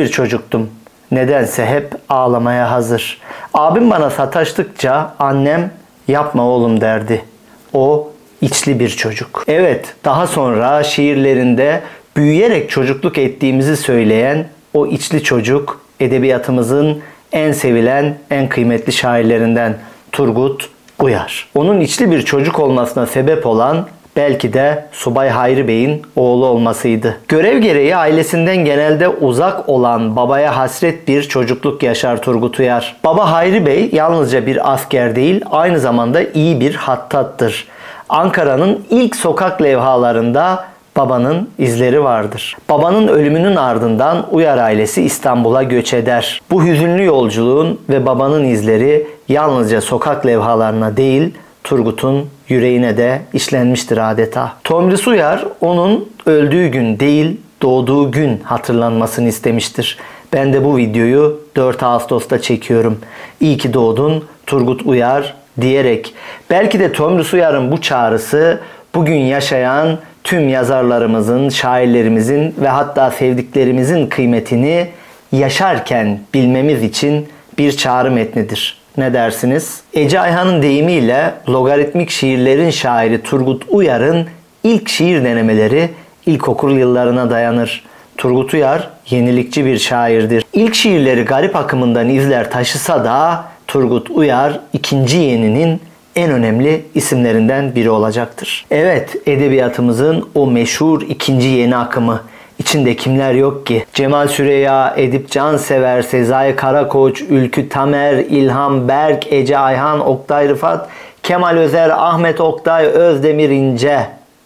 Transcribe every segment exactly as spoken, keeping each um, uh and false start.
bir çocuktum. Nedense hep ağlamaya hazır. Abim bana sataştıkça annem yapma oğlum derdi. O içli bir çocuk. Evet, daha sonra şiirlerinde büyüyerek çocukluk ettiğimizi söyleyen o içli çocuk edebiyatımızın en sevilen, en kıymetli şairlerinden Turgut Uyar. Onun içli bir çocuk olmasına sebep olan belki de Subay Hayri Bey'in oğlu olmasıydı. Görev gereği ailesinden genelde uzak olan babaya hasret bir çocukluk yaşar Turgut Uyar. Baba Hayri Bey yalnızca bir asker değil, aynı zamanda iyi bir hattattır. Ankara'nın ilk sokak levhalarında babanın izleri vardır. Babanın ölümünün ardından Uyar ailesi İstanbul'a göç eder. Bu hüzünlü yolculuğun ve babanın izleri yalnızca sokak levhalarına değil, Turgut'un yüreğine de işlenmiştir adeta. Tomris Uyar onun öldüğü gün değil, doğduğu gün hatırlanmasını istemiştir. Ben de bu videoyu dört Ağustos'ta çekiyorum. İyi ki doğdun Turgut Uyar diyerek. Belki de Tomris Uyar'ın bu çağrısı bugün yaşayan tüm yazarlarımızın, şairlerimizin ve hatta sevdiklerimizin kıymetini yaşarken bilmemiz için bir çağrı metnidir. Ne dersiniz? Ece Ayhan'ın deyimiyle logaritmik şiirlerin şairi Turgut Uyar'ın ilk şiir denemeleri ilkokul yıllarına dayanır. Turgut Uyar yenilikçi bir şairdir. İlk şiirleri garip akımından izler taşısa da Turgut Uyar ikinci yeninin en önemli isimlerinden biri olacaktır. Evet, edebiyatımızın o meşhur ikinci yeni akımı. İçinde kimler yok ki? Cemal Süreya, Edip Cansever, Sezai Karakoç, Ülkü Tamer, İlham Berk, Ece Ayhan, Oktay Rıfat, Kemal Özer, Ahmet Oktay, Özdemir İnce.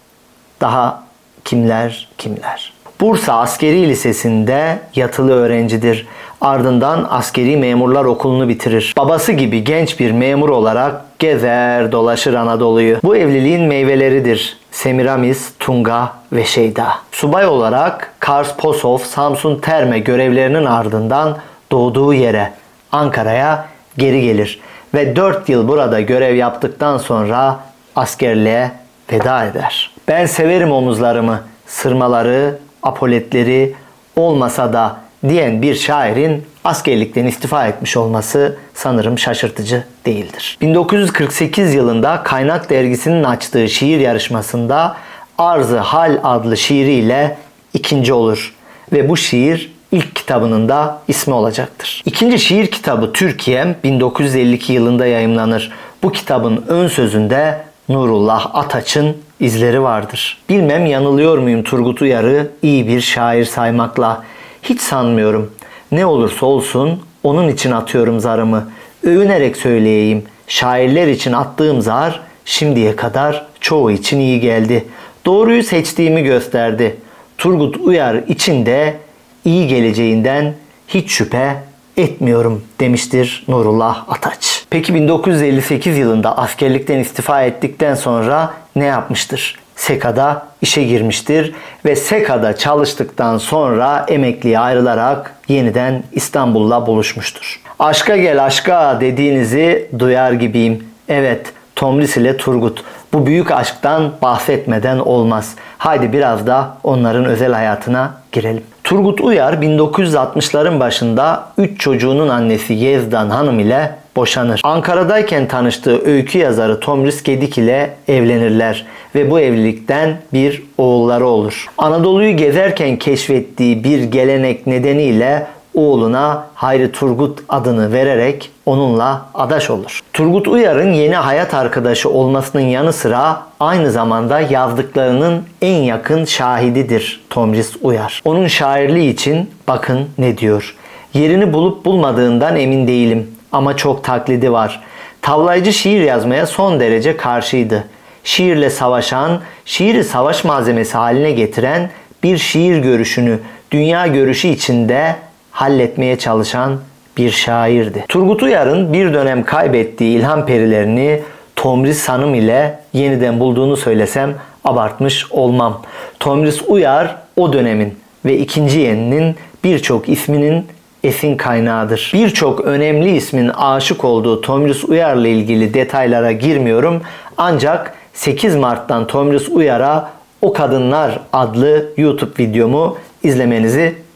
Daha kimler kimler? Bursa Askeri Lisesi'nde yatılı öğrencidir. Ardından Askeri Memurlar Okulu'nu bitirir. Babası gibi genç bir memur olarak gezer dolaşır Anadolu'yu. Bu evliliğin meyveleridir Semiramis, Tunga ve Şeyda. Subay olarak Kars, Posov, Samsun, Terme görevlerinin ardından doğduğu yere Ankara'ya geri gelir. Ve dört yıl burada görev yaptıktan sonra askerliğe veda eder. Ben severim omuzlarımı, sırmaları, apoletleri olmasa da diyen bir şairin askerlikten istifa etmiş olması sanırım şaşırtıcı değildir. bin dokuz yüz kırk sekiz yılında Kaynak Dergisi'nin açtığı şiir yarışmasında Arz-ı Hal adlı şiiriyle ikinci olur ve bu şiir ilk kitabının da ismi olacaktır. İkinci şiir kitabı Türkiye'm bin dokuz yüz elli iki yılında yayımlanır. Bu kitabın ön sözünde Nurullah Ataç'ın izleri vardır. Bilmem yanılıyor muyum Turgut Uyar'ı iyi bir şair saymakla. Hiç sanmıyorum. Ne olursa olsun onun için atıyorum zarımı. Övünerek söyleyeyim. Şairler için attığım zar şimdiye kadar çoğu için iyi geldi. Doğruyu seçtiğimi gösterdi. Turgut Uyar için de iyi geleceğinden hiç şüphe etmiyorum demiştir Nurullah Ataç. Peki bin dokuz yüz elli sekiz yılında askerlikten istifa ettikten sonra ne yapmıştır? SEKA'da işe girmiştir ve SEKA'da çalıştıktan sonra emekliye ayrılarak yeniden İstanbul'la buluşmuştur. Aşka gel aşka dediğinizi duyar gibiyim. Evet, Tomris ile Turgut. Bu büyük aşktan bahsetmeden olmaz. Haydi biraz da onların özel hayatına girelim. Turgut Uyar bin dokuz yüz altmışların başında üç çocuğunun annesi Yezdan Hanım ile boşanır. Ankara'dayken tanıştığı öykü yazarı Tomris Gedik ile evlenirler ve bu evlilikten bir oğulları olur. Anadolu'yu gezerken keşfettiği bir gelenek nedeniyle oğluna Hayri Turgut adını vererek onunla adaş olur. Turgut Uyar'ın yeni hayat arkadaşı olmasının yanı sıra aynı zamanda yazdıklarının en yakın şahididir Tomris Uyar. Onun şairliği için bakın ne diyor. Yerini bulup bulmadığından emin değilim ama çok taklidi var. Tavlayıcı şiir yazmaya son derece karşıydı. Şiirle savaşan, şiiri savaş malzemesi haline getiren bir şiir görüşünü dünya görüşü içinde halletmeye çalışan bir şairdi. Turgut Uyar'ın bir dönem kaybettiği ilham perilerini Tomris Hanım ile yeniden bulduğunu söylesem abartmış olmam. Tomris Uyar o dönemin ve ikinci yeninin birçok isminin esin kaynağıdır. Birçok önemli ismin aşık olduğu Tomris Uyar'la ilgili detaylara girmiyorum. Ancak sekiz Mart'tan Tomris Uyar'a O Kadınlar adlı YouTube videomu izlemenizi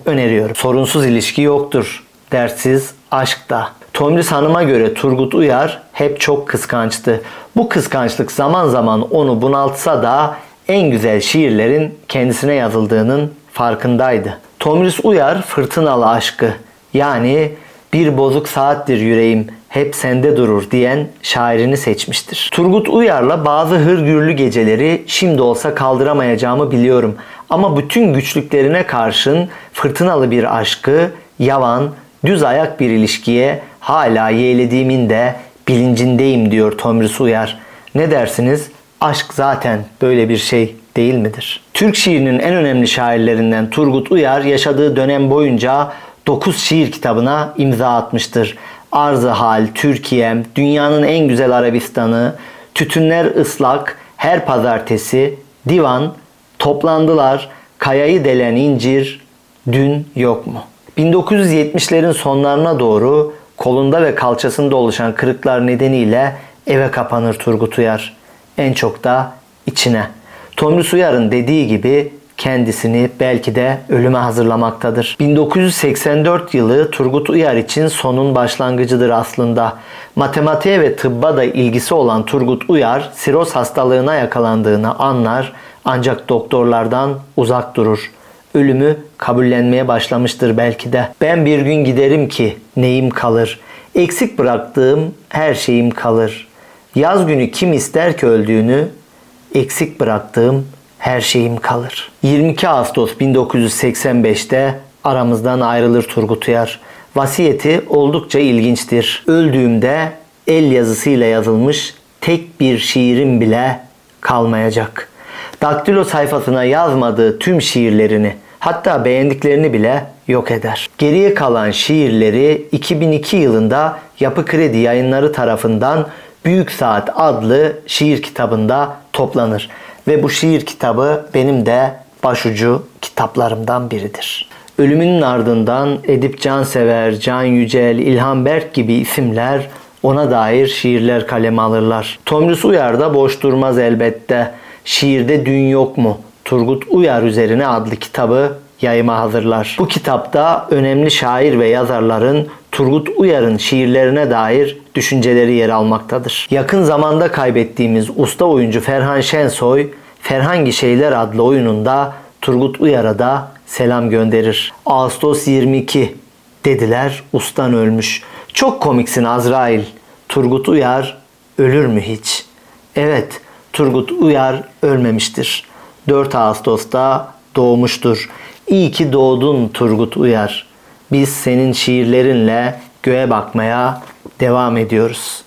öneriyorum. Sorunsuz ilişki yoktur. Dertsiz aşk da. Tomris Hanım'a göre Turgut Uyar hep çok kıskançtı. Bu kıskançlık zaman zaman onu bunaltsa da en güzel şiirlerin kendisine yazıldığının farkındaydı. Tomris Uyar fırtınalı aşkı, yani bir bozuk saattir yüreğim hep sende durur diyen şairini seçmiştir. Turgut Uyar'la bazı hırgürlü geceleri şimdi olsa kaldıramayacağımı biliyorum. Ama bütün güçlüklerine karşın fırtınalı bir aşkı, yavan, düz ayak bir ilişkiye hala yeğlediğimin de bilincindeyim diyor Tomris Uyar. Ne dersiniz? Aşk zaten böyle bir şey değil midir? Türk şiirinin en önemli şairlerinden Turgut Uyar yaşadığı dönem boyunca dokuz şiir kitabına imza atmıştır. Arz-ı Hal, Türkiye'm, Dünyanın en güzel Arabistanı, Tütünler ıslak, Her pazartesi, Divan, Toplandılar, Kayayı delen incir, Dün yok mu? bin dokuz yüz yetmişlerin sonlarına doğru kolunda ve kalçasında oluşan kırıklar nedeniyle eve kapanır Turgut Uyar. En çok da içine. Tomris Uyar'ın dediği gibi kendisini belki de ölüme hazırlamaktadır. bin dokuz yüz seksen dört yılı Turgut Uyar için sonun başlangıcıdır aslında. Matematiğe ve tıbba da ilgisi olan Turgut Uyar, siroz hastalığına yakalandığını anlar ancak doktorlardan uzak durur. Ölümü kabullenmeye başlamıştır belki de. Ben bir gün giderim ki neyim kalır? Eksik bıraktığım her şeyim kalır. Yaz günü kim ister ki öldüğünü, eksik bıraktığım her şeyim kalır. yirmi iki Ağustos bin dokuz yüz seksen beşte aramızdan ayrılır Turgut Uyar. Vasiyeti oldukça ilginçtir. Öldüğümde el yazısıyla yazılmış tek bir şiirim bile kalmayacak. Daktilo sayfasına yazmadığı tüm şiirlerini, hatta beğendiklerini bile yok eder. Geriye kalan şiirleri iki bin iki yılında Yapı Kredi Yayınları tarafından Büyük Saat adlı şiir kitabında toplanır. Ve bu şiir kitabı benim de başucu kitaplarımdan biridir. Ölümünün ardından Edip Cansever, Can Yücel, İlhan Berk gibi isimler ona dair şiirler kaleme alırlar. Tomris Uyar da boş durmaz elbette. Şiirde Dün yok mu? Turgut Uyar üzerine adlı kitabı yayıma hazırlar. Bu kitapta önemli şair ve yazarların Turgut Uyar'ın şiirlerine dair düşünceleri yer almaktadır. Yakın zamanda kaybettiğimiz usta oyuncu Ferhan Şensoy, Ferhangi Şeyler adlı oyununda Turgut Uyar'a da selam gönderir. Ağustos yirmi iki dediler, ustan ölmüş. Çok komiksin Azrail. Turgut Uyar ölür mü hiç? Evet, Turgut Uyar ölmemiştir. dört Ağustos'ta doğmuştur. İyi ki doğdun Turgut Uyar. Biz senin şiirlerinle göğe bakmaya devam ediyoruz.